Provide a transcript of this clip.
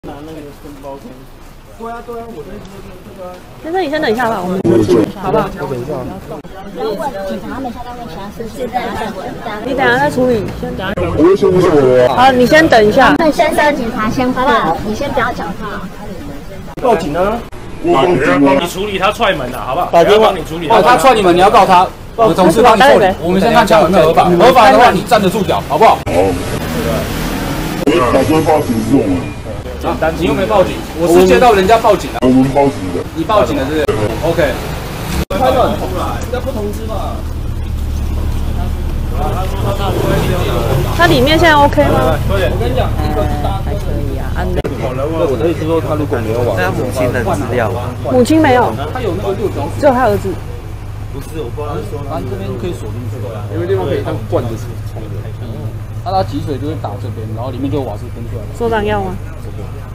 拿那个申报签。对啊，我的意思就是这个。 先生，你先等一下吧，我们好不好？ 我等一下。 然后问警察没下单问其他事情，大家你等一下再处理，先等。 我会先不是我啊。 好，你先等一下。 那先生，警察先好不好？你先不要讲话。 报警啊！ 我帮你处理他踹门啊，好不好？ 打电话帮你处理。 他踹你们，你要告他。我的同事帮你受理。我们先看枪有没有合法，合法的话你站得住脚，好不好？ 好。 打算报警是我们。 简单，你又没报警，我是接到人家报警的。 我们报警的。 你报警的是不是 ？OK。 拍得很出来，应该不同知吧？ 它里面现在 OK 吗？ 我跟你讲， 还可以啊，安内。 我的意思说，他如果没有网， 那母亲的资料， 母亲没有， 他有那个6条， 只有他儿子。 不是，我不知道是说他这边可以锁进去，有个地方可以这样灌着冲的。他挤水就会打这边，然后里面就有瓦斯喷出来。 手掌要吗？